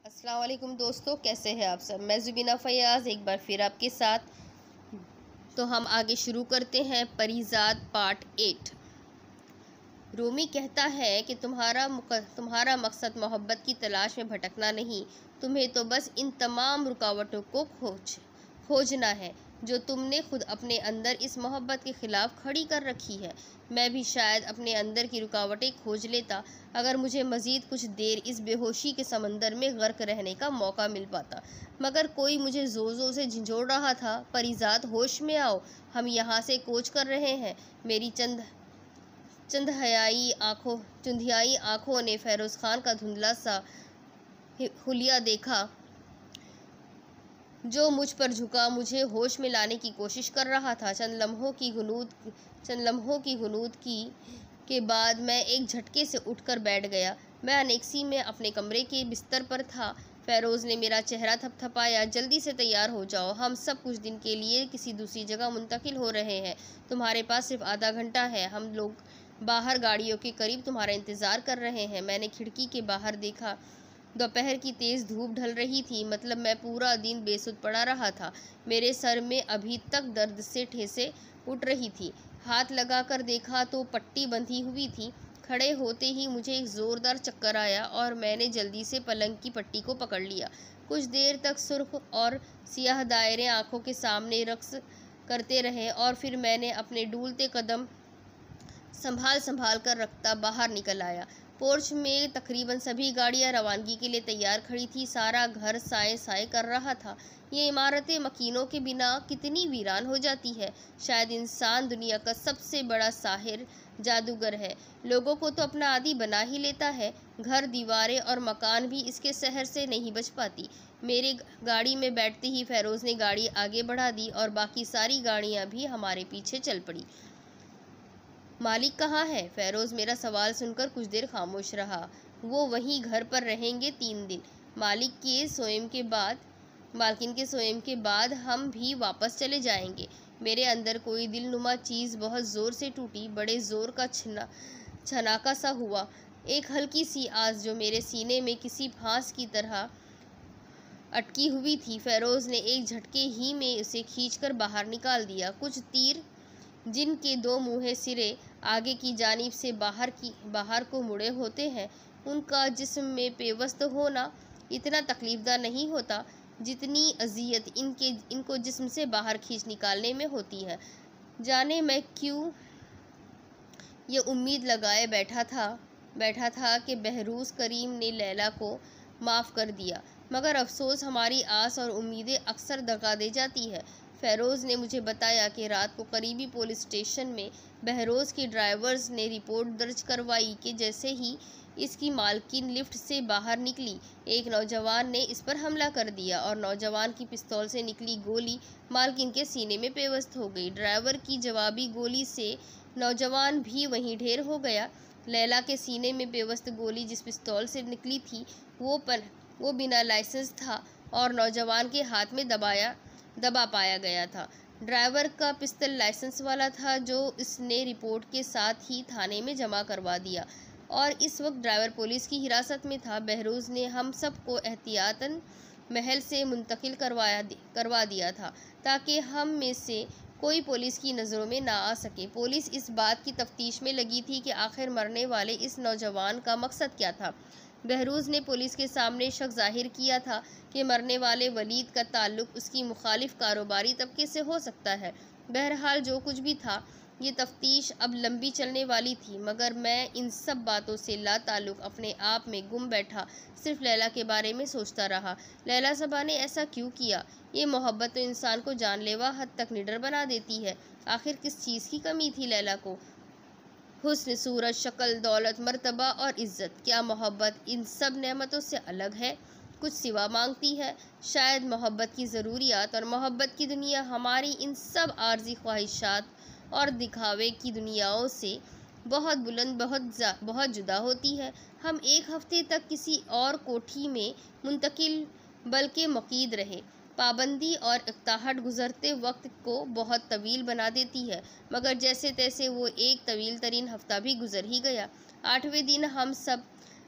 अस्सलाम वालेकुम दोस्तों, कैसे हैं आप सब। मैं ज़ुबीना फ़याज़ एक बार फिर आपके साथ। तो हम आगे शुरू करते हैं परीज़ाद पार्ट 8। रूमी कहता है कि तुम्हारा मकसद मोहब्बत की तलाश में भटकना नहीं, तुम्हें तो बस इन तमाम रुकावटों को खोजना है जो तुमने खुद अपने अंदर इस मोहब्बत के ख़िलाफ़ खड़ी कर रखी है। मैं भी शायद अपने अंदर की रुकावटें खोज लेता अगर मुझे मज़ीद कुछ देर इस बेहोशी के समंदर में गर्क रहने का मौका मिल पाता, मगर कोई मुझे ज़ोर ज़ोर से झंझोड़ रहा था, परीज़ाद होश में आओ, हम यहाँ से कूच कर रहे हैं। मेरी चुंधियाई आँखों ने फ़ेरोज़ खान का धुंधला सा हुलिया देखा जो मुझ पर झुका, मुझे होश में लाने की कोशिश कर रहा था। चंद लम्हों की गुनूद के बाद मैं एक झटके से उठकर बैठ गया। मैं अनेक्सी में अपने कमरे के बिस्तर पर था। फ़ेरोज़ ने मेरा चेहरा थपथपाया। जल्दी से तैयार हो जाओ, हम सब कुछ दिन के लिए किसी दूसरी जगह मुंतकिल हो रहे हैं। तुम्हारे पास सिर्फ आधा घंटा है। हम लोग बाहर गाड़ियों के करीब तुम्हारा इंतज़ार कर रहे हैं। मैंने खिड़की के बाहर देखा। दोपहर की तेज़ धूप ढल रही थी, मतलब मैं पूरा दिन बेसुध पड़ा रहा था। मेरे सर में अभी तक दर्द से ठेसें उठ रही थी। हाथ लगाकर देखा तो पट्टी बंधी हुई थी। खड़े होते ही मुझे एक ज़ोरदार चक्कर आया और मैंने जल्दी से पलंग की पट्टी को पकड़ लिया। कुछ देर तक सुर्ख और सियाह दायरे आँखों के सामने रक्स करते रहे और फिर मैंने अपने डूलते कदम संभाल कर रखता बाहर निकल आया। पोर्च में तकरीबन सभी गाड़ियां रवानगी के लिए तैयार खड़ी थी। सारा घर साए साए कर रहा था। ये इमारतें मकीनों के बिना कितनी वीरान हो जाती है। शायद इंसान दुनिया का सबसे बड़ा साहिर जादूगर है। लोगों को तो अपना आदी बना ही लेता है। घर, दीवारें और मकान भी इसके सहर से नहीं बच पाती। मेरे गाड़ी में बैठते ही फ़ेरोज़ ने गाड़ी आगे बढ़ा दी और बाकी सारी गाड़ियाँ भी हमारे पीछे चल पड़ी। मालिक कहाँ है? फ़ेरोज़ मेरा सवाल सुनकर कुछ देर खामोश रहा। वो वहीं घर पर रहेंगे 3 दिन। मालिकिन के सोएम के बाद हम भी वापस चले जाएंगे। मेरे अंदर कोई दिलनुमा चीज़ बहुत ज़ोर से टूटी। बड़े ज़ोर का छनाका सा हुआ। एक हल्की सी आस जो मेरे सीने में किसी फांस की तरह अटकी हुई थी। फ़ेरोज़ ने एक झटके ही में उसे खींचकर बाहर निकाल दिया। कुछ तीर जिनके 2 मुँहे सिरे आगे की जानिब से बाहर को मुड़े होते हैं, उनका जिस्म में पेवस्त होना इतना तकलीफ़दा नहीं होता जितनी अजियत इनको जिस्म से बाहर खींच निकालने में होती है। जाने मैं क्यों ये उम्मीद लगाए बैठा था कि बहरूज़ करीम ने लैला को माफ़ कर दिया, मगर अफसोस हमारी आस और उम्मीदें अक्सर दगा दे जाती है। फ़ेरोज़ ने मुझे बताया कि रात को करीबी पुलिस स्टेशन में बहरोज़ के ड्राइवर्स ने रिपोर्ट दर्ज करवाई कि जैसे ही इसकी मालकिन लिफ्ट से बाहर निकली, एक नौजवान ने इस पर हमला कर दिया और नौजवान की पिस्तौल से निकली गोली मालकिन के सीने में पेवस्त हो गई। ड्राइवर की जवाबी गोली से नौजवान भी वहीं ढेर हो गया। लैला के सीने में पेवस्त गोली जिस पिस्तौल से निकली थी वो बिना लाइसेंस था और नौजवान के हाथ में दबा पाया गया था। ड्राइवर का पिस्तौल लाइसेंस वाला था जो इसने रिपोर्ट के साथ ही थाने में जमा करवा दिया और इस वक्त ड्राइवर पुलिस की हिरासत में था। बहरोज़ ने हम सब को एहतियातन महल से मुंतकिल करवा दिया था ताकि हम में से कोई पुलिस की नज़रों में ना आ सके। पुलिस इस बात की तफ्तीश में लगी थी कि आखिर मरने वाले इस नौजवान का मकसद क्या था। बहरोज़ ने पुलिस के सामने शक जाहिर किया था कि मरने वाले वलीद का ताल्लुक़ उसकी मुखालिफ कारोबारी तबके से हो सकता है। बहरहाल जो कुछ भी था, ये तफ्तीश अब लंबी चलने वाली थी, मगर मैं इन सब बातों से लाताल्लुक़ अपने आप में गुम बैठा सिर्फ लैला के बारे में सोचता रहा। लैला सबा ने ऐसा क्यों किया? ये मोहब्बत तो इंसान को जानलेवा हद तक निडर बना देती है। आखिर किस चीज़ की कमी थी लैला को? हुस्न, सूरत, शक्ल, दौलत, मर्तबा और इज़्ज़त। क्या मोहब्बत इन सब नेमतों से अलग है? कुछ सिवा मांगती है? शायद मोहब्बत की ज़रूरियात और मोहब्बत की दुनिया हमारी इन सब आर्जी ख्वाहिशात और दिखावे की दुनियाओं से बहुत बुलंद, बहुत जुदा होती है। हम एक हफ्ते तक किसी और कोठी में मुंतकिल बल्कि मुक़ीद रहे। पाबंदी और इक़्ताहट गुज़रते वक्त को बहुत तवील बना देती है, मगर जैसे तैसे वो एक तवील तरीन हफ्ता भी गुज़र ही गया। 8वें दिन हम सब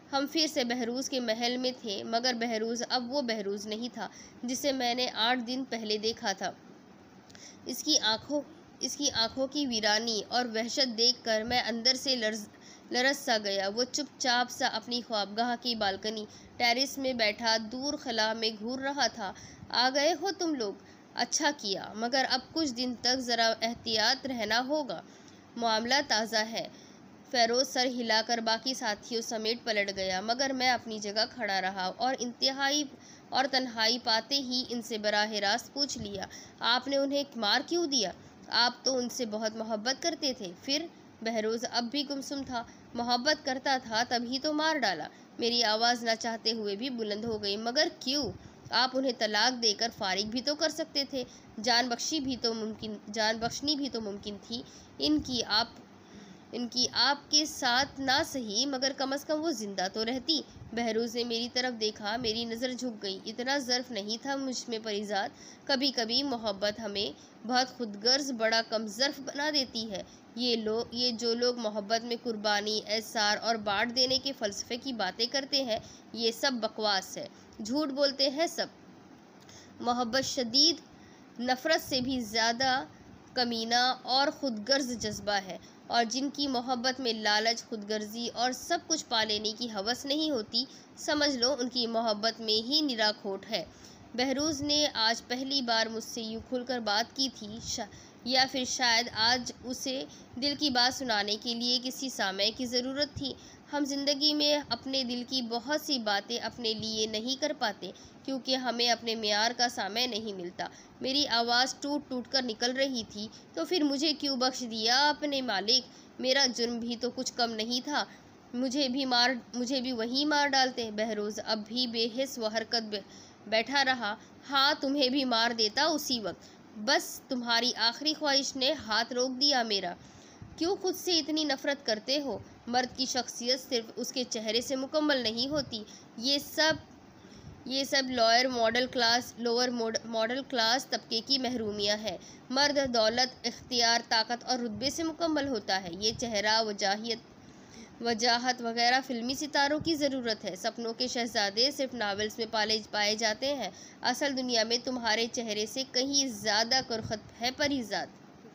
हम फिर से बहरूज के महल में थे, मगर बहरूज अब वो बहरूज नहीं था जिसे मैंने 8 दिन पहले देखा था। इसकी आंखों की वीरानी और वहशत देखकर मैं अंदर से लरस सा गया। वो चुपचाप सा अपनी ख्वाबगाह की बालकनी टेरेस में बैठा दूर खला में घूर रहा था। आ गए हो तुम लोग? अच्छा किया, मगर अब कुछ दिन तक ज़रा एहतियात रहना होगा। मामला ताज़ा है। फ़ेरोज़ सर हिलाकर बाकी साथियों समेत पलट गया, मगर मैं अपनी जगह खड़ा रहा और तन्हाई पाते ही इनसे बराह रास्त पूछ लिया, आपने उन्हें मार क्यों दिया? आप तो उनसे बहुत मोहब्बत करते थे। फिर? बहरोज़ अब भी गुमसुम था। मोहब्बत करता था तभी तो मार डाला। मेरी आवाज़ न चाहते हुए भी बुलंद हो गई। मगर क्यों? आप उन्हें तलाक देकर फारिग भी तो कर सकते थे। जान बख्शनी भी तो मुमकिन थी। इनकी आपके साथ ना सही, मगर कम अज़ कम वो जिंदा तो रहती। बहरोज़ ने मेरी तरफ देखा। मेरी नज़र झुक गई। इतना ज़र्फ़ नहीं था मुझ में परिज़ाद। कभी कभी मोहब्बत हमें बहुत खुदगर्ज़ बड़ा कम ज़र्फ़ बना देती है। ये जो लोग मोहब्बत में कुर्बानी, एहसार और बाँट देने के फ़लसफ़े की बातें करते हैं, ये सब बकवास है, झूठ बोलते हैं सब। मोहब्बत शदीद नफ़रत से भी ज़्यादा कमीना और ख़ुदगर्ज़ जज्बा है, और जिनकी मोहब्बत में लालच, खुदगर्जी और सब कुछ पा लेने की हवस नहीं होती, समझ लो उनकी मोहब्बत में ही निरा खोट है। बहरोज़ ने आज पहली बार मुझसे यूँ खुलकर बात की थी, या फिर शायद आज उसे दिल की बात सुनाने के लिए किसी सामय की ज़रूरत थी। हम ज़िंदगी में अपने दिल की बहुत सी बातें अपने लिए नहीं कर पाते, क्योंकि हमें अपने मियार का सामय नहीं मिलता। मेरी आवाज़ टूट टूट कर निकल रही थी। तो फिर मुझे क्यों बख्श दिया अपने मालिक? मेरा जुर्म भी तो कुछ कम नहीं था। मुझे भी वहीं मार डालते। बहरोज़ अब भी बेहिस व हरकत बैठा रहा। हाँ, तुम्हें भी मार देता उसी वक्त। बस तुम्हारी आखिरी ख्वाहिश ने हाथ रोक दिया मेरा। क्यों खुद से इतनी नफ़रत करते हो? मर्द की शख्सियत सिर्फ उसके चेहरे से मुकम्मल नहीं होती। ये सब लोअर मॉडल क्लास तबके की महरूमियाँ है। मर्द दौलत, इख्तियार, ताकत और रुतबे से मुकम्मल होता है। ये चेहरा, वजाहत वगैरह फिल्मी सितारों की ज़रूरत है। सपनों के शहजादे सिर्फ नावल्स में पाए जाते हैं। असल दुनिया में तुम्हारे चेहरे से कहीं ज़्यादा कुरखत है परिज़ाद।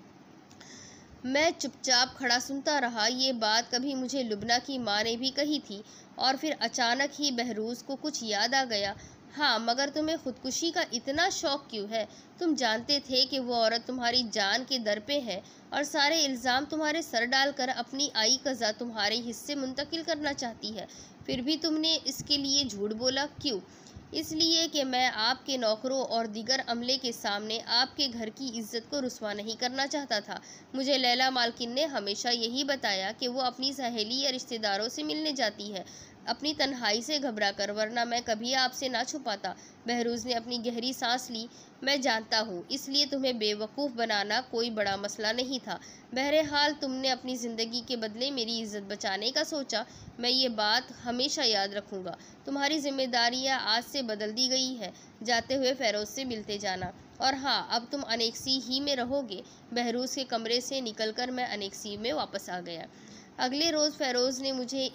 मैं चुपचाप खड़ा सुनता रहा। ये बात कभी मुझे लुबना की माँ ने भी कही थी। और फिर अचानक ही बहरोज़ को कुछ याद आ गया। हाँ, मगर तुम्हें खुदकुशी का इतना शौक़ क्यों है? तुम जानते थे कि वो औरत तुम्हारी जान के दर पे है और सारे इल्ज़ाम तुम्हारे सर डालकर अपनी आई कज़ा तुम्हारे हिस्से मुंतकिल करना चाहती है। फिर भी तुमने इसके लिए झूठ बोला क्यों? इसलिए कि मैं आपके नौकरों और दीगर अमले के सामने आपके घर की इज्जत को रुस्वा नहीं करना चाहता था। मुझे लैला मालकिन ने हमेशा यही बताया कि वो अपनी सहेली या रिश्तेदारों से मिलने जाती है, अपनी तन्हाई से घबरा कर, वरना मैं कभी आपसे ना छुपाता। बहरोज़ ने अपनी गहरी सांस ली। मैं जानता हूँ, इसलिए तुम्हें बेवकूफ़ बनाना कोई बड़ा मसला नहीं था। बहरहाल तुमने अपनी ज़िंदगी के बदले मेरी इज़्ज़त बचाने का सोचा। मैं ये बात हमेशा याद रखूँगा। तुम्हारी जिम्मेदारियाँ आज से बदल दी गई है। जाते हुए फ़ेरोज़ से मिलते जाना। और हाँ, अब तुम अनेक्सी ही में रहोगे। बहरोज़ के कमरे से निकलकर मैं अनेक्सी में वापस आ गया। अगले रोज़ फ़ेरोज़ ने मुझे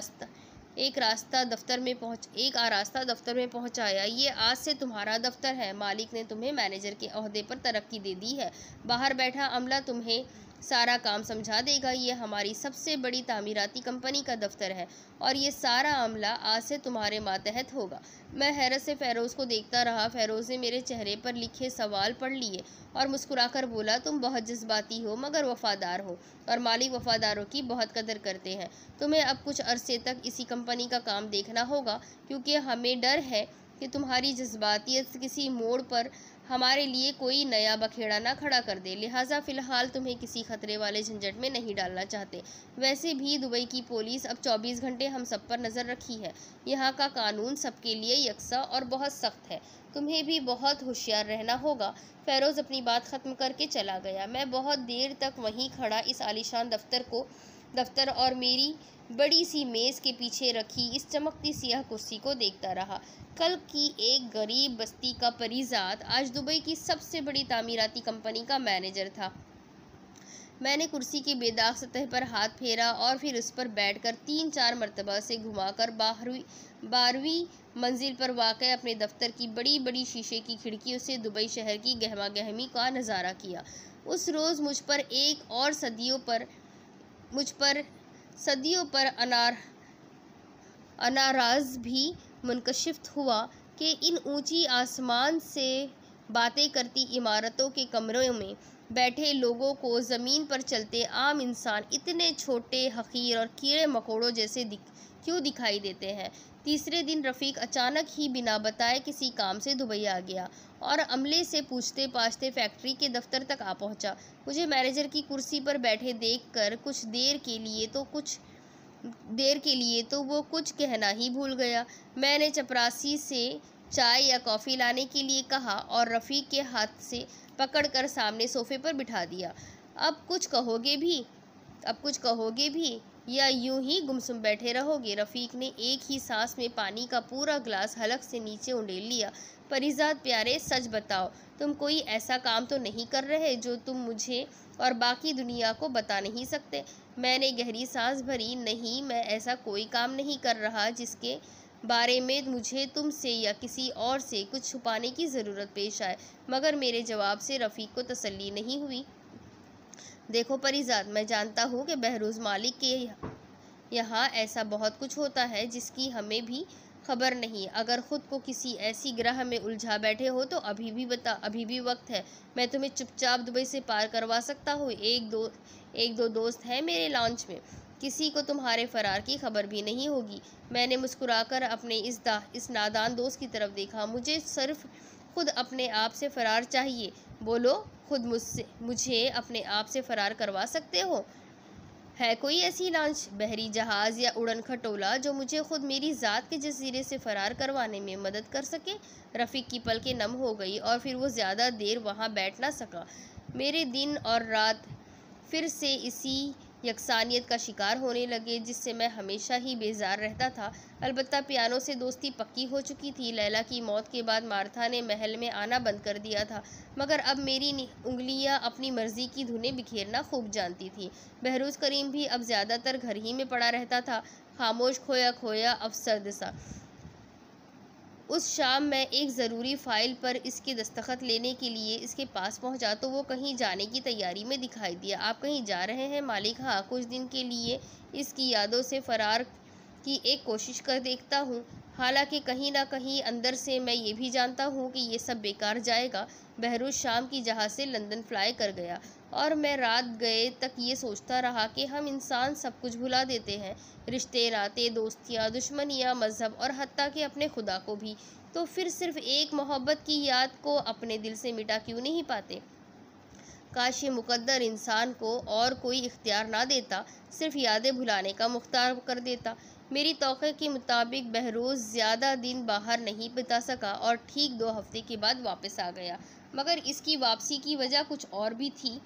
एक आरास्ता दफ्तर में पहुंचाया। ये आज से तुम्हारा दफ्तर है। मालिक ने तुम्हें मैनेजर के ओहदे पर तरक्की दे दी है। बाहर बैठा अमला तुम्हें सारा काम समझा देगा। ये हमारी सबसे बड़ी तामीराती कंपनी का दफ्तर है और ये सारा अमला आज से तुम्हारे मातहत होगा। मैं हैरत से फ़ेरोज़ को देखता रहा। फ़ेरोज़ ने मेरे चेहरे पर लिखे सवाल पढ़ लिए और मुस्कुराकर बोला, तुम बहुत जज्बाती हो मगर वफ़ादार हो और मालिक वफ़ादारों की बहुत कदर करते हैं। तुम्हें अब कुछ अरसे तक इसी कंपनी का काम देखना होगा, क्योंकि हमें डर है कि तुम्हारी जज्बातियत किसी मोड़ पर हमारे लिए कोई नया बखेड़ा ना खड़ा कर दे। लिहाजा फ़िलहाल तुम्हें किसी ख़तरे वाले झंझट में नहीं डालना चाहते। वैसे भी दुबई की पुलिस अब 24 घंटे हम सब पर नज़र रखी है। यहाँ का कानून सबके लिए यकसा और बहुत सख्त है। तुम्हें भी बहुत होशियार रहना होगा। फ़ेरोज़ अपनी बात ख़त्म करके चला गया। मैं बहुत देर तक वहीं खड़ा इस आलीशान दफ्तर और मेरी बड़ी सी मेज़ के पीछे रखी इस चमकती सियाह कुर्सी को देखता रहा। कल की एक गरीब बस्ती का परिज़ाद आज दुबई की सबसे बड़ी तामीराती कंपनी का मैनेजर था। मैंने कुर्सी की बेदाग सतह पर हाथ फेरा और फिर उस पर बैठकर 3-4 मरतबा से घुमाकर 12वीं मंजिल पर वाक़ अपने दफ्तर की बड़ी बड़ी शीशे की खिड़कियों से दुबई शहर की गहमा गहमी का नज़ारा किया। उस रोज़ मुझ पर सदियों पर अनाराज भी मुनकशिफ हुआ कि इन ऊंची आसमान से बातें करती इमारतों के कमरों में बैठे लोगों को ज़मीन पर चलते आम इंसान इतने छोटे, हक़ीर और कीड़े मकोड़ों जैसे क्यों दिखाई देते हैं। तीसरे दिन रफ़ीक अचानक ही बिना बताए किसी काम से दुबई आ गया और अमले से पूछते पाछते फैक्ट्री के दफ्तर तक आ पहुंचा। मुझे मैनेजर की कुर्सी पर बैठे देखकर कुछ देर के लिए तो वो कुछ कहना ही भूल गया। मैंने चपरासी से चाय या कॉफ़ी लाने के लिए कहा और रफ़ीक के हाथ से पकड़कर सामने सोफे पर बिठा दिया। अब कुछ कहोगे भी या यूं ही गुमसुम बैठे रहोगे? रफ़ीक ने एक ही सांस में पानी का पूरा गिलास हलक से नीचे उंडेल लिया। परिजाद प्यारे, सच बताओ, तुम कोई ऐसा काम तो नहीं कर रहे जो तुम मुझे और बाकी दुनिया को बता नहीं सकते? मैंने गहरी सांस भरी। नहीं, मैं ऐसा कोई काम नहीं कर रहा जिसके बारे में मुझे तुमसे या किसी और से कुछ छुपाने की ज़रूरत पेश आए। मगर मेरे जवाब से रफ़ीक को तसल्ली नहीं हुई। देखो परिजाद, मैं जानता हूँ कि बहरोज़ मालिक के यहाँ ऐसा बहुत कुछ होता है जिसकी हमें भी खबर नहीं। अगर ख़ुद को किसी ऐसी ग्रह में उलझा बैठे हो तो अभी भी वक्त है। मैं तुम्हें चुपचाप दुबई से पार करवा सकता हूँ। एक दो दोस्त हैं मेरे लॉन्च में, किसी को तुम्हारे फ़रार की खबर भी नहीं होगी। मैंने मुस्कुराकर अपने इस नादान दोस्त की तरफ देखा। मुझे सिर्फ खुद अपने आप से फ़रार चाहिए। बोलो, खुद मुझे अपने आप से फ़रार करवा सकते हो? है कोई ऐसी लॉन्च, बहरी जहाज़ या उड़न खटोला जो मुझे खुद मेरी ज़ात के जजीरे से फ़रार करवाने में मदद कर सके? रफ़ीक की पलकें नम हो गई और फिर वो ज़्यादा देर वहाँ बैठ ना सका। मेरे दिन और रात फिर से इसी यकसानियत का शिकार होने लगे जिससे मैं हमेशा ही बेजार रहता था। अलबत्ता पियानो से दोस्ती पक्की हो चुकी थी। लैला की मौत के बाद मार्था ने महल में आना बंद कर दिया था, मगर अब मेरी उंगलियां अपनी मर्जी की धुनें बिखेरना खूब जानती थी। बहरोज़ करीम भी अब ज़्यादातर घर ही में पड़ा रहता था, खामोश, खोया खोया, अफसर्द सा। उस शाम मैं एक ज़रूरी फ़ाइल पर इसके दस्तखत लेने के लिए इसके पास पहुंचा तो वो कहीं जाने की तैयारी में दिखाई दिया। आप कहीं जा रहे हैं मालिक? हाँ, कुछ दिन के लिए इसकी यादों से फ़रार की एक कोशिश कर देखता हूँ। हालांकि कहीं ना कहीं अंदर से मैं ये भी जानता हूँ कि ये सब बेकार जाएगा। बहरोज़ शाम की जहाज़ से लंदन फ्लाई कर गया और मैं रात गए तक ये सोचता रहा कि हम इंसान सब कुछ भुला देते हैं, रिश्ते, नाते, दोस्तियाँ, दुश्मनियाँ, मज़हब और हत्ता कि अपने खुदा को भी। तो फिर सिर्फ एक मोहब्बत की याद को अपने दिल से मिटा क्यों नहीं पाते? काश ये मुकद्दर इंसान को और कोई इख्तियार ना देता, सिर्फ यादें भुलाने का मुख्तार कर देता। मेरी तौक़े के मुताबिक बहरोज़ ज़्यादा दिन बाहर नहीं बिता सका और ठीक 2 हफ्ते के बाद वापस आ गया। मगर इसकी वापसी की वजह कुछ और भी थी।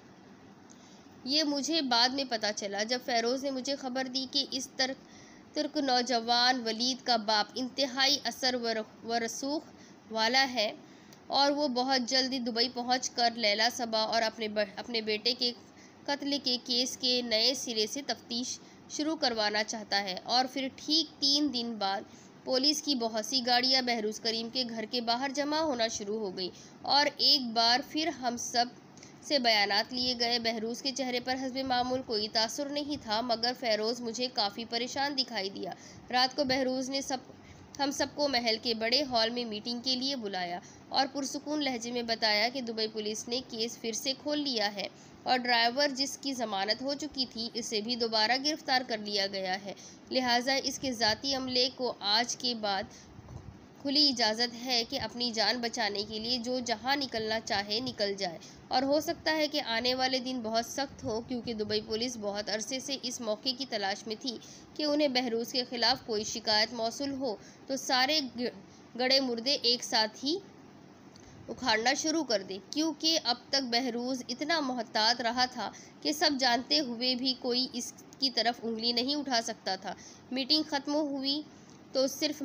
ये मुझे बाद में पता चला जब फ़ेरोज़ ने मुझे खबर दी कि इस तुर्क नौजवान वलीद का बाप इंतहाई असर व रसूख वाला है और वो बहुत जल्दी दुबई पहुंचकर लैला सबा और अपने बेटे के कत्ल के केस के नए सिरे से तफ्तीश शुरू करवाना चाहता है। और फिर ठीक 3 दिन बाद पुलिस की बहुत सी गाड़ियां बहरोज़ करीम के घर के बाहर जमा होना शुरू हो गई और एक बार फिर हम सब से बयानात लिए गए। बहरोज़ के चेहरे पर हस्बे मामूल कोई तासुर नहीं था, मगर फ़ेरोज़ मुझे काफ़ी परेशान दिखाई दिया। रात को बहरोज़ ने हम सबको महल के बड़े हॉल में मीटिंग के लिए बुलाया और पुरसुकून लहजे में बताया कि दुबई पुलिस ने केस फिर से खोल लिया है और ड्राइवर जिसकी ज़मानत हो चुकी थी इसे भी दोबारा गिरफ़्तार कर लिया गया है। लिहाजा इसके ज़ाती अमले को आज के बाद खुली इजाज़त है कि अपनी जान बचाने के लिए जो जहां निकलना चाहे निकल जाए। और हो सकता है कि आने वाले दिन बहुत सख्त हो, क्योंकि दुबई पुलिस बहुत अरसे से इस मौके की तलाश में थी कि उन्हें बहरोज़ के ख़िलाफ़ कोई शिकायत मौसूल हो तो सारे गड़े मुर्दे एक साथ ही उखाड़ना शुरू कर दे, क्योंकि अब तक बहरोज़ इतना मोहतात रहा था कि सब जानते हुए भी कोई इसकी तरफ उंगली नहीं उठा सकता था। मीटिंग ख़त्म हुई तो सिर्फ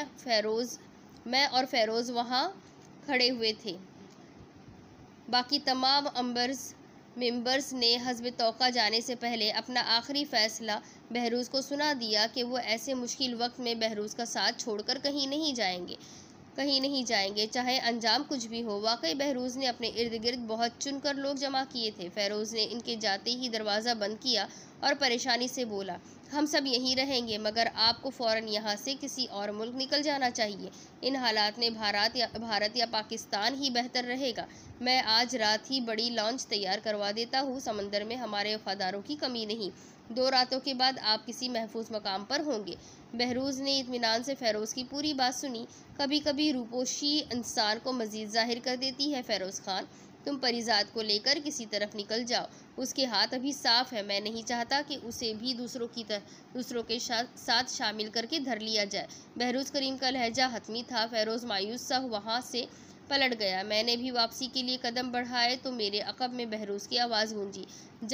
मैं और फ़ेरोज़ वहाँ खड़े हुए थे। बाकी तमाम मेंबर्स मेंबर्स ने हस्ब तौक़ा जाने से पहले अपना आखिरी फैसला बहरोज़ को सुना दिया कि वो ऐसे मुश्किल वक्त में बहरोज़ का साथ छोड़कर कहीं नहीं जाएंगे, चाहे अंजाम कुछ भी हो। वाकई बहरोज़ ने अपने इर्द गिर्द बहुत चुनकर लोग जमा किए थे। फ़ेरोज़ ने इनके जाते ही दरवाज़ा बंद किया और परेशानी से बोला, हम सब यहीं रहेंगे, मगर आपको फ़ौरन यहाँ से किसी और मुल्क निकल जाना चाहिए। इन हालात में भारत या पाकिस्तान ही बेहतर रहेगा। मैं आज रात ही बड़ी लॉन्च तैयार करवा देता हूँ। समंदर में हमारे वफादारों की कमी नहीं। 2 रातों के बाद आप किसी महफूज मकाम पर होंगे। बहरोज़ ने इत्मीनान से फ़ेरोज़ की पूरी बात सुनी। कभी कभी रूपोशी इंसान को मज़ीद जाहिर कर देती है। फ़ेरोज़ खान, तुम परिजात को लेकर किसी तरफ निकल जाओ। उसके हाथ अभी साफ है। मैं नहीं चाहता कि उसे भी दूसरों के साथ शामिल करके धर लिया जाए। बहरोज़ करीम का लहजा हतमी था। फ़ेरोज़ मायूस सा वहाँ से पलट गया। मैंने भी वापसी के लिए कदम बढ़ाए तो मेरे अक़ब में बहरोज़ की आवाज़ गूंजी,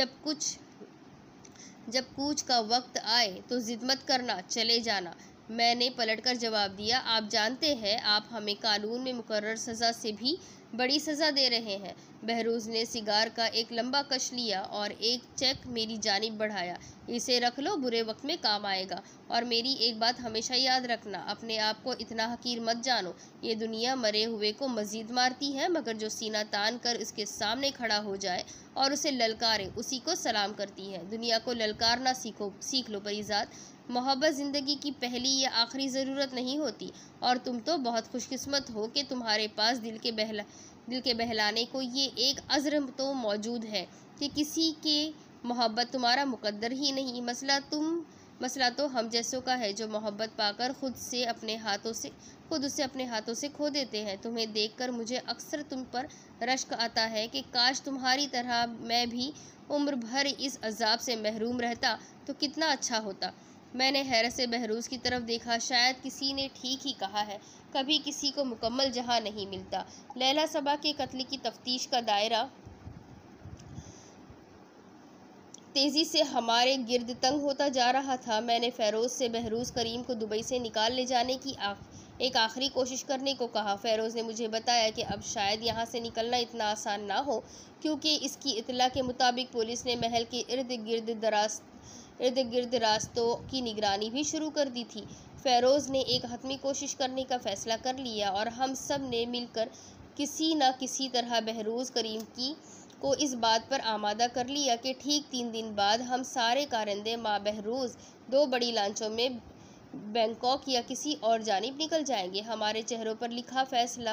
जब कूच का वक्त आए तो जिद मत करना, चले जाना। मैंने पलटकर जवाब दिया, आप जानते हैं आप हमें कानून में मुकर्रर सज़ा से भी बड़ी सज़ा दे रहे हैं। बहरोज़ ने सिगार का एक लंबा कश लिया और एक चेक मेरी जानिब बढ़ाया। इसे रख लो, बुरे वक्त में काम आएगा। और मेरी एक बात हमेशा याद रखना, अपने आप को इतना हकीर मत जानो। ये दुनिया मरे हुए को मज़ीद मारती है, मगर जो सीना तान कर इसके सामने खड़ा हो जाए और उसे ललकारे, उसी को सलाम करती है। दुनिया को ललकारना सीख लो परिजात। मोहब्बत ज़िंदगी की पहली या आखिरी ज़रूरत नहीं होती, और तुम तो बहुत खुशकिस्मत हो कि तुम्हारे पास दिल के बहलाने को ये एक अज़्र तो मौजूद है कि किसी के मोहब्बत तुम्हारा मुकद्दर ही नहीं। मसला तो हम जैसों का है, जो मोहब्बत पाकर खुद उसे अपने हाथों से खो देते हैं। तुम्हें देखकर मुझे अक्सर तुम पर रश्क आता है कि काश तुम्हारी तरह मैं भी उम्र भर इस अजाब से महरूम रहता तो कितना अच्छा होता। मैंने हैरत से बहरोज़ की तरफ देखा। शायद किसी ने ठीक ही कहा है, कभी किसी को मुकम्मल जहां नहीं मिलता। लैला सबा के कत्ल की तफ्तीश का दायरा तेज़ी से हमारे गिर्द तंग होता जा रहा था। मैंने फ़ेरोज़ से बहरोज़ करीम को दुबई से निकाल ले जाने की एक आखिरी कोशिश करने को कहा। फ़ेरोज़ ने मुझे बताया कि अब शायद यहाँ से निकलना इतना आसान ना हो, क्योंकि इसकी इत्तला के मुताबिक पुलिस ने महल के इर्द गिर्द रास्तों की निगरानी भी शुरू कर दी थी। फ़ेरोज़ ने एक हतमी कोशिश करने का फ़ैसला कर लिया और हम सब ने मिलकर किसी न किसी तरह बहरोज़ करीम को इस बात पर आमादा कर लिया कि ठीक 3 दिन बाद हम सारे कारिंदे माँ बहरोज़ 2 बड़ी लांचों में बैंकॉक या किसी और जानिब निकल जाएंगे। हमारे चेहरों पर लिखा फैसला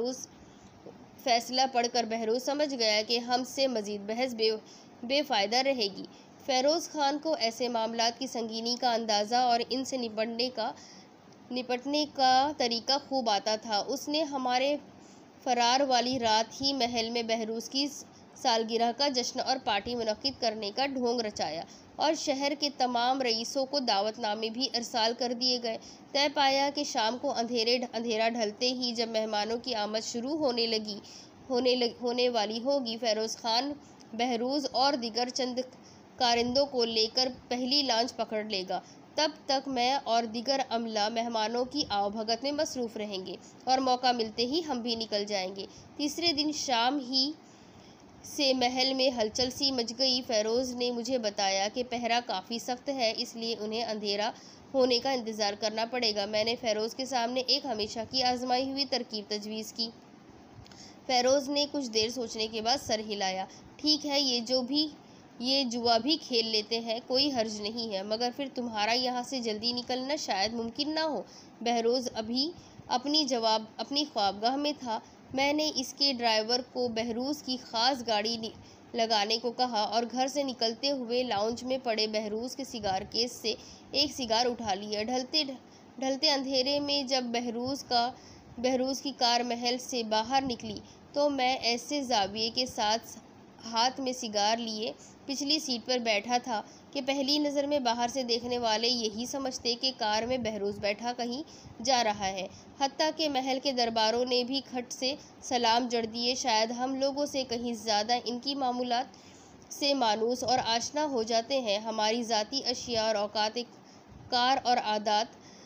पढ़कर बहरोज़ समझ गया कि हमसे मज़ीद बहस बेफ़ायदा रहेगी। फ़ेरोज़ खान को ऐसे मामलात की संगीनी का अंदाज़ा और इनसे निपटने का तरीका खूब आता था। उसने हमारे फ़रार वाली रात ही महल में बहरोज़ की सालगिरह का जश्न और पार्टी मुनक्किद करने का ढोंग रचाया और शहर के तमाम रईसों को दावतनामे भी अरसाल कर दिए गए। तय पाया कि शाम को अंधेरा ढलते ही जब मेहमानों की आमद शुरू होने वाली होगी, फ़ेरोज़ खान बहरोज़ और दिगर चंद कारिंदों को लेकर पहली लॉन्च पकड़ लेगा। तब तक मैं और दिगर अमला मेहमानों की आवभगत में मसरूफ़ रहेंगे और मौका मिलते ही हम भी निकल जाएंगे। तीसरे दिन शाम ही से महल में हलचल सी मच गई। फ़ेरोज़ ने मुझे बताया कि पहरा काफ़ी सख्त है, इसलिए उन्हें अंधेरा होने का इंतज़ार करना पड़ेगा। मैंने फ़ेरोज़ के सामने एक हमेशा की आजमाई हुई तरकीब तजवीज़ की। फ़ेरोज़ ने कुछ देर सोचने के बाद सर हिलाया। ठीक है, ये जुआ भी खेल लेते हैं, कोई हर्ज नहीं है, मगर फिर तुम्हारा यहाँ से जल्दी निकलना शायद मुमकिन ना हो। बहरोज़ अभी अपनी ख्वाबगाह में था। मैंने इसके ड्राइवर को बहरोज़ की ख़ास गाड़ी लगाने को कहा और घर से निकलते हुए लाउंज में पड़े बहरोज़ के सिगार केस से एक सिगार उठा लिया। ढलते अंधेरे में जब बहरोज़ की कार महल से बाहर निकली तो मैं ऐसे ज़ाविये के साथ हाथ में सिगार लिए पिछली सीट पर बैठा था कि पहली नज़र में बाहर से देखने वाले यही समझते कि कार में बहरोज़ बैठा कहीं जा रहा है। हत्ता के महल के दरबारों ने भी खट से सलाम जड़ दिए। शायद हम लोगों से कहीं ज़्यादा इनकी मामूलात से मानूस और आशना हो जाते हैं। हमारी ज़ाती अशिया और औकात कार और आदात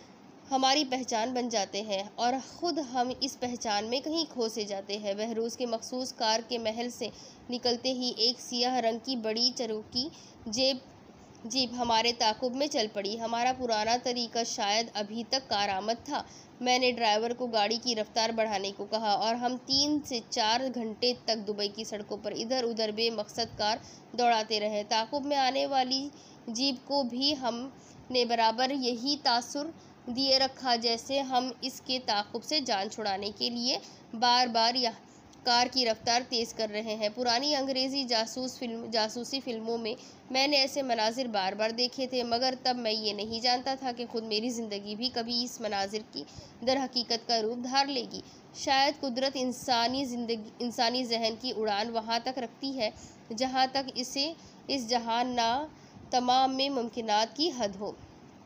हमारी पहचान बन जाते हैं और ख़ुद हम इस पहचान में कहीं खो से जाते हैं। बहरोज़ के मखसूस कार के महल से निकलते ही एक सियाह रंग की बड़ी चरोकी जीप हमारे ताक़ुब में चल पड़ी। हमारा पुराना तरीका शायद अभी तक कारआमद था। मैंने ड्राइवर को गाड़ी की रफ्तार बढ़ाने को कहा और हम 3 से 4 घंटे तक दुबई की सड़कों पर इधर उधर बेमकसद कार दौड़ाते रहे। ताक़ुब में आने वाली जीप को भी हमने बराबर यही तासुर दिए रखा जैसे हम इसके ताक़ुब से जान छुड़ाने के लिए बार बार यह कार की रफ्तार तेज़ कर रहे हैं। पुरानी अंग्रेज़ी जासूसी फिल्मों में मैंने ऐसे मनाजिर बार बार देखे थे, मगर तब मैं ये नहीं जानता था कि ख़ुद मेरी ज़िंदगी भी कभी इस मनाजिर की दरहकीकत का रूप धार लेगी। शायद कुदरत इंसानी जहन की उड़ान वहाँ तक रखती है जहाँ तक इस जहान ना तमाम में मुमकिनात की हद हो,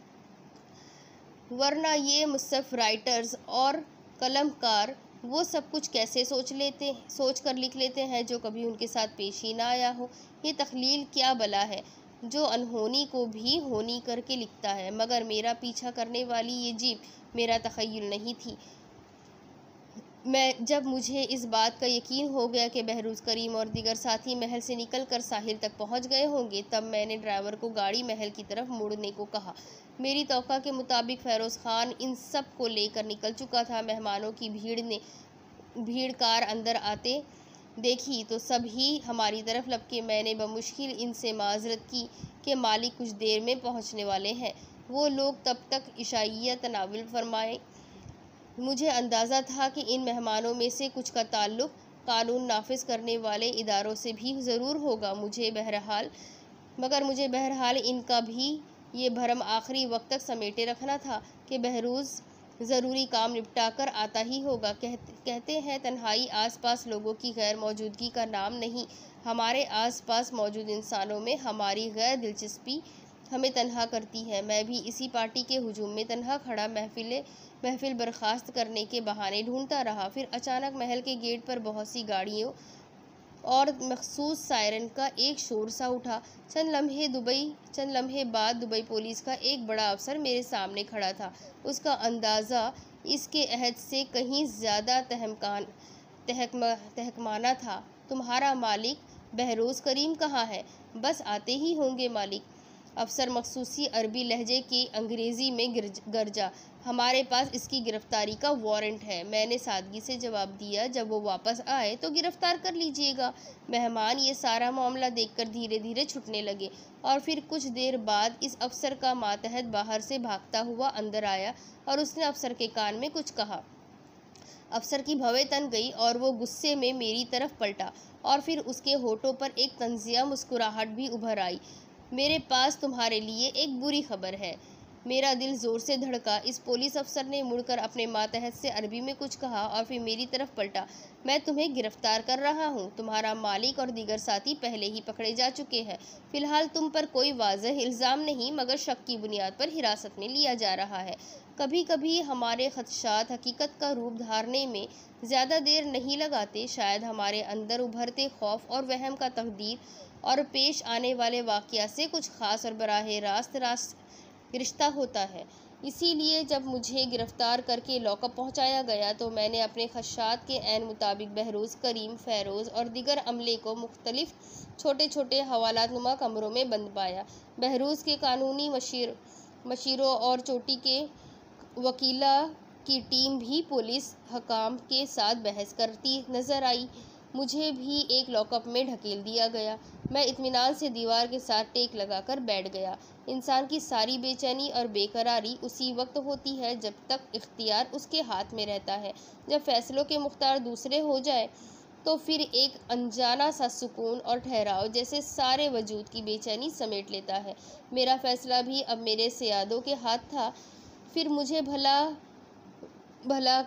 वरना ये मुसफ़ राइटर्स और कलमकार वो सब कुछ कैसे सोच कर लिख लेते हैं जो कभी उनके साथ पेश ही ना आया हो। ये तख्लील क्या बला है जो अनहोनी को भी होनी करके लिखता है। मगर मेरा पीछा करने वाली ये जीप मेरा तख़य्युल नहीं थी। जब मुझे इस बात का यकीन हो गया कि बहरोज़ करीम और दीगर साथी महल से निकलकर साहिल तक पहुंच गए होंगे, तब मैंने ड्राइवर को गाड़ी महल की तरफ मोड़ने को कहा। मेरी तौक़ा के मुताबिक फ़ेरोज़ ख़ान इन सब को लेकर निकल चुका था। मेहमानों की भीड़ कार अंदर आते देखी तो सभी हमारी तरफ लपके। मैंने बमुश्किल इनसे माज़रत की कि मालिक कुछ देर में पहुँचने वाले हैं। वो लोग तब तक इशाइया तनावुल फरमाए। मुझे अंदाज़ा था कि इन मेहमानों में से कुछ का ताल्लुक़ कानून नाफिज करने वाले इदारों से भी ज़रूर होगा। मगर मुझे बहरहाल इनका भी ये भरम आखिरी वक्त तक समेटे रखना था कि बहरोज़ ज़रूरी काम निपटा कर आता ही होगा। कहते हैं तन्हाई आसपास लोगों की गैर मौजूदगी का नाम नहीं। हमारे आसपास मौजूद इंसानों में हमारी गैर दिलचस्पी हमें तन्हा करती है। मैं भी इसी पार्टी के हुजूम में तन्हा खड़ा महफिल बर्खास्त करने के बहाने ढूंढता रहा। फिर अचानक महल के गेट पर बहुत सी गाड़ियों और मखसूस सायरन का एक शोर सा उठा। चंद लम्हे बाद दुबई पुलिस का एक बड़ा अफसर मेरे सामने खड़ा था। उसका अंदाज़ा इसके अहद से कहीं ज़्यादा तहकमाना था। तुम्हारा मालिक बहरोज़ करीम कहाँ है? बस आते ही होंगे मालिक। अफसर मखसूसी अरबी लहजे की अंग्रेज़ी में गरजा। हमारे पास इसकी गिरफ्तारी का वारंट है। मैंने सादगी से जवाब दिया, जब वो वापस आए तो गिरफ्तार कर लीजिएगा। मेहमान ये सारा मामला देखकर धीरे धीरे छुटने लगे और फिर कुछ देर बाद इस अफसर का मातहत बाहर से भागता हुआ अंदर आया और उसने अफसर के कान में कुछ कहा। अफसर की भवें तन गई और वो गुस्से में मेरी तरफ पलटा और फिर उसके होठों पर एक तंज़िया मुस्कुराहट भी उभर आई। मेरे पास तुम्हारे लिए एक बुरी खबर है। मेरा दिल ज़ोर से धड़का। इस पुलिस अफसर ने मुड़कर अपने मातहत से अरबी में कुछ कहा और फिर मेरी तरफ पलटा। मैं तुम्हें गिरफ्तार कर रहा हूँ। तुम्हारा मालिक और दीगर साथी पहले ही पकड़े जा चुके हैं। फ़िलहाल तुम पर कोई वाज़ेह इल्ज़ाम नहीं, मगर शक की बुनियाद पर हिरासत में लिया जा रहा है। कभी कभी हमारे ख़दशात हकीकत का रूप धारने में ज़्यादा देर नहीं लगाते। शायद हमारे अंदर उभरते खौफ और वहम का तकदीर और पेश आने वाले वाक़या से कुछ ख़ास और बराह रास्त रिश्ता होता है। इसीलिए जब मुझे गिरफ़्तार करके लॉकअप पहुंचाया गया तो मैंने अपने ख़दशात के ऐन मुताबिक बहरोज़ करीम, फ़ेरोज़ और दीगर अमले को मुख्तलिफ़ छोटे छोटे हवालातनुमा कमरों में बंद पाया। बहरोज़ के कानूनी मशीरों और चोटी के वकीला की टीम भी पुलिस हकाम के साथ बहस करती नज़र आई। मुझे भी एक लॉकअप में ढकेल दिया गया। मैं इत्मीनान से दीवार के साथ टेक लगाकर बैठ गया। इंसान की सारी बेचैनी और बेकरारी उसी वक्त होती है जब तक इख्तियार उसके हाथ में रहता है। जब फैसलों के मुख्तार दूसरे हो जाए तो फिर एक अनजाना सा सुकून और ठहराव जैसे सारे वजूद की बेचैनी समेट लेता है। मेरा फ़ैसला भी अब मेरे सयादों के हाथ था। फिर मुझे भला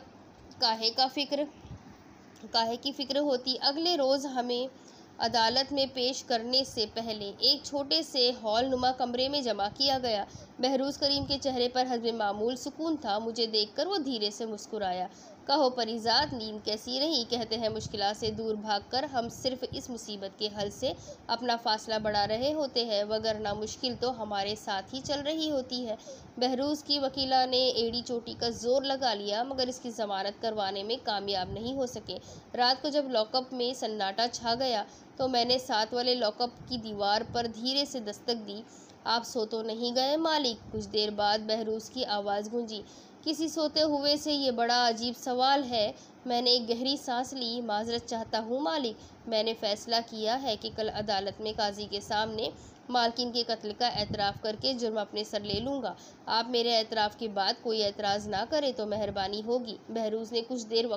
काहे की फ़िक्र होती। अगले रोज़ हमें अदालत में पेश करने से पहले एक छोटे से हॉल नुमा कमरे में जमा किया गया। बहरोज़ करीम के चेहरे पर हस्बे मामूल सुकून था। मुझे देखकर वो धीरे से मुस्कुराया कहो परिजात, नींद कैसी रही? कहते हैं मुश्किलात से दूर भागकर हम सिर्फ इस मुसीबत के हल से अपना फासला बढ़ा रहे होते हैं, वगरना मुश्किल तो हमारे साथ ही चल रही होती है। बहरूज की वकीला ने एड़ी चोटी का जोर लगा लिया, मगर इसकी जमानत करवाने में कामयाब नहीं हो सके। रात को जब लॉकअप में सन्नाटा छा गया तो मैंने साथ वाले लॉकअप की दीवार पर धीरे से दस्तक दी। आप सो तो नहीं गए मालिक? कुछ देर बाद बहरूज की आवाज़ गूंजी। किसी सोते हुए से ये बड़ा अजीब सवाल है। मैंने एक गहरी सांस ली। माजरत चाहता हूँ मालिक, मैंने फैसला किया है कि कल अदालत में काजी के सामने मालकिन के कत्ल का एतराफ़ करके जुर्म अपने सर ले लूँगा। आप मेरे एतराफ़ के बाद कोई एतराज़ ना करें तो मेहरबानी होगी। बहरूज ने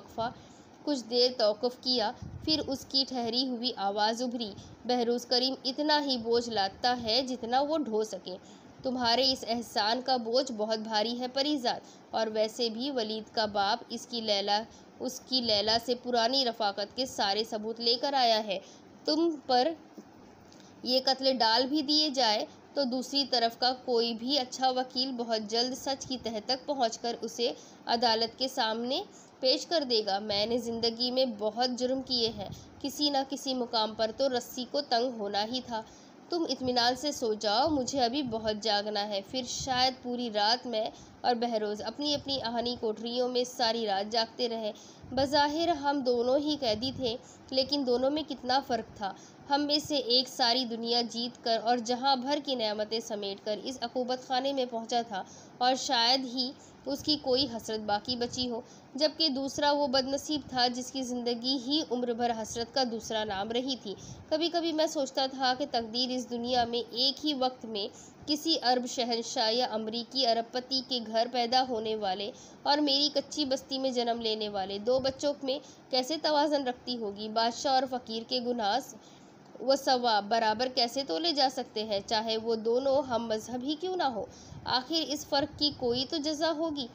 कुछ देर तौक़ुफ़ किया, फिर उसकी ठहरी हुई आवाज़ उभरी। बहरूज करीम इतना ही बोझ लादता है जितना वो ढो सके। तुम्हारे इस एहसान का बोझ बहुत भारी है परिजात, और वैसे भी वलीद का बाप उसकी लैला से पुरानी रफ़ाकत के सारे सबूत लेकर आया है। तुम पर ये कत्ल डाल भी दिए जाए तो दूसरी तरफ का कोई भी अच्छा वकील बहुत जल्द सच की तह तक पहुंचकर उसे अदालत के सामने पेश कर देगा। मैंने ज़िंदगी में बहुत जुर्म किए हैं, किसी न किसी मुकाम पर तो रस्सी को तंग होना ही था। तुम इत्मीनान से सो जाओ, मुझे अभी बहुत जागना है। फिर शायद पूरी रात मैं और बहरोज़ अपनी अपनी आहनी कोठरियों में सारी रात जागते रहे। बज़ाहिर हम दोनों ही कैदी थे, लेकिन दोनों में कितना फ़र्क था। हम में से एक सारी दुनिया जीत कर और जहां भर की नेमतें समेट कर इस अकूबत खाने में पहुंचा था, और शायद ही उसकी कोई हसरत बाकी बची हो, जबकि दूसरा वो बदनसीब था जिसकी ज़िंदगी ही उम्र भर हसरत का दूसरा नाम रही थी। कभी कभी मैं सोचता था कि तकदीर इस दुनिया में एक ही वक्त में किसी अरब शहंशाह या अमरीकी अरबपति के घर पैदा होने वाले और मेरी कच्ची बस्ती में जन्म लेने वाले दो बच्चों में कैसे तवाज़न रखती होगी। बादशाह और फ़कीर के गुनाह व सवाब बराबर कैसे तोले जा सकते हैं, चाहे वो दोनों हम मजहब ही क्यों ना हो। आखिर इस फ़र्क की कोई तो जज़ा होगी,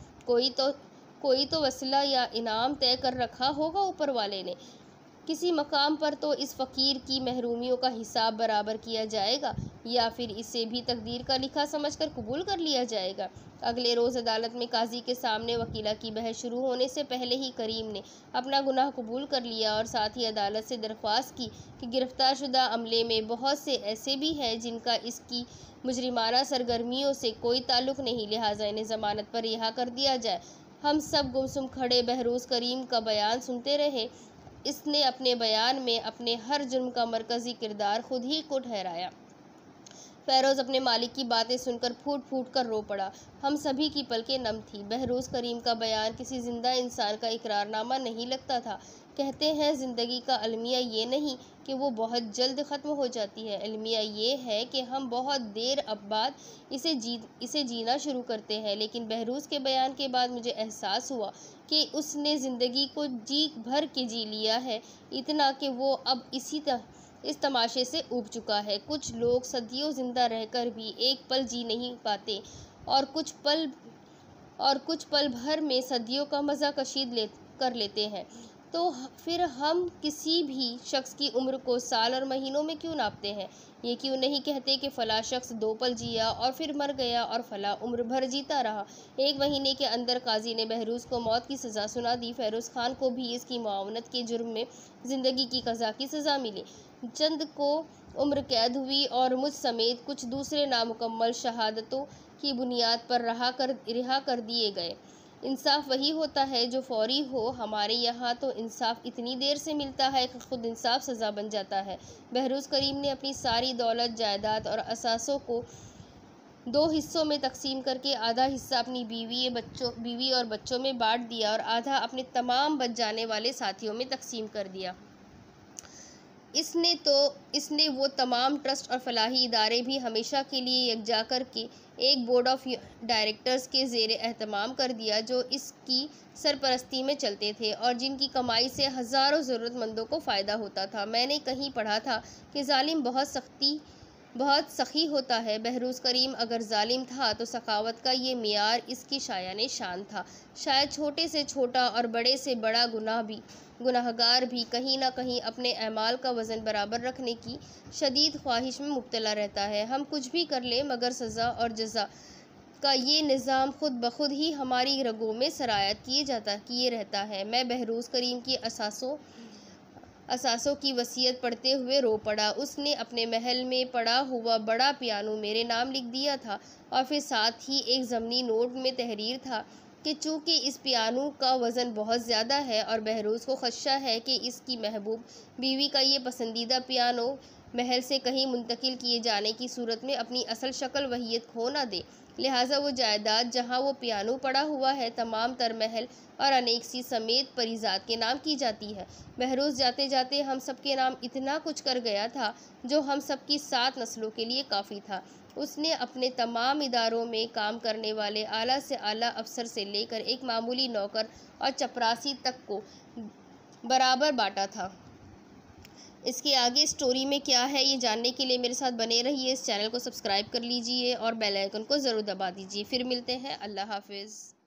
कोई तो वसीला या इनाम तय कर रखा होगा ऊपर वाले ने। किसी मकाम पर तो इस फ़कीर की महरूमियों का हिसाब बराबर किया जाएगा, या फिर इसे भी तकदीर का लिखा समझकर कबूल कर लिया जाएगा। अगले रोज़ अदालत में काजी के सामने वकीला की बहस शुरू होने से पहले ही करीम ने अपना गुनाह कबूल कर लिया और साथ ही अदालत से दरख्वास्त की कि गिरफ्तार शुदा अमले में बहुत से ऐसे भी हैं जिनका इसकी मुजरिमाना सरगर्मियों से कोई ताल्लुक़ नहीं, लिहाजा इन्हें ज़मानत पर रिहा कर दिया जाए। हम सब गुमसुम खड़े बहरूज करीम का बयान सुनते रहे। इसने अपने बयान में अपने हर जुर्म का मरकज़ी किरदार खुद ही को ठहराया। फ़ैरोज़ अपने मालिक की बातें सुनकर फूट फूट कर रो पड़ा। हम सभी की पलकें नम थीं। बहरूज करीम का बयान किसी जिंदा इंसान का इकरारनामा नहीं लगता था। कहते हैं ज़िंदगी का अलमिया ये नहीं कि वो बहुत जल्द ख़त्म हो जाती है, अलमिया ये है कि हम बहुत देर अब बाद इसे जीना शुरू करते हैं। लेकिन बहरूज के बयान के बाद मुझे एहसास हुआ कि उसने ज़िंदगी को जी भर के जी लिया है, इतना कि वो अब इस तमाशे से ऊब चुका है। कुछ लोग सदियों ज़िंदा रहकर भी एक पल जी नहीं पाते, और कुछ पल भर में सदियों का मज़ा कर लेते हैं। तो फिर हम किसी भी शख्स की उम्र को साल और महीनों में क्यों नापते हैं? ये क्यों नहीं कहते कि फ़लाँ शख्स 2 पल जिया और फिर मर गया और फ़लाँ उम्र भर जीता रहा। 1 महीने के अंदर काजी ने बहरूज को मौत की सज़ा सुना दी। फ़ैरोज़ खान को भी इसकी मुआवनत के जुर्म में ज़िंदगी की क़ज़ा की सज़ा मिली। चंद को उम्र कैद हुई और मुझ समेत कुछ दूसरे नामुकम्मल शहादतों की बुनियाद पर रिहा कर दिए गए। इंसाफ वही होता है जो फौरी हो। हमारे यहाँ तो इंसाफ इतनी देर से मिलता है कि खुद इंसाफ सज़ा बन जाता है। बहरूज करीम ने अपनी सारी दौलत, जायदाद और असासों को 2 हिस्सों में तकसीम करके आधा हिस्सा अपनी बीवी और बच्चों में बांट दिया और आधा अपने तमाम बच जाने वाले साथियों में तकसीम कर दिया। इसने वो तमाम ट्रस्ट और फलाही इदारे भी हमेशा के लिए यकजा करके एक बोर्ड ऑफ डायरेक्टर्स के ज़ेर एहतमाम कर दिया, जो इसकी सरपरस्ती में चलते थे और जिनकी कमाई से हज़ारों ज़रूरतमंदों को फ़ायदा होता था। मैंने कहीं पढ़ा था कि ज़ालिम बहुत सखी होता है। बहरूज करीम अगर जालिम था तो सखावत का ये मियार इसकी शायाने शान था। शायद छोटे से छोटा और बड़े से बड़ा गुनाहगार भी कहीं ना कहीं अपने अमाल का वज़न बराबर रखने की शदीद ख्वाहिश में मुब्तला रहता है। हम कुछ भी कर लें, मगर सज़ा और जज़ा का ये निज़ाम खुद ब खुद ही हमारी रगों में सरायत किए रहता है। मैं बहरोज़ करीम की असासों की वसीयत पढ़ते हुए रो पड़ा। उसने अपने महल में पड़ा हुआ बड़ा पियानो मेरे नाम लिख दिया था और फिर साथ ही एक ज़मनी नोट में तहरीर था कि चूँकि इस पियानो का वज़न बहुत ज़्यादा है और बहरोज़ को ख़दशा है कि इसकी महबूब बीवी का ये पसंदीदा पियानो महल से कहीं मुंतकिल किए जाने की सूरत में अपनी असल शक्ल वहियत खो न दे, लिहाजा वो जायदाद जहाँ वो पियानो पड़ा हुआ है तमाम तर महल और अनेक सी समेत परिजात के नाम की जाती है। बहरोज़ जाते जाते हम सब के नाम इतना कुछ कर गया था जो हम सब की 7 नस्लों के लिए काफ़ी था। उसने अपने तमाम इदारों में काम करने वाले आला से आला अफसर से लेकर एक मामूली नौकर और चपरासी तक को बराबर बांटा था। इसके आगे स्टोरी में क्या है ये जानने के लिए मेरे साथ बने रहिए। इस चैनल को सब्सक्राइब कर लीजिए और बेल आइकन को ज़रूर दबा दीजिए। फिर मिलते हैं। अल्लाह हाफिज़।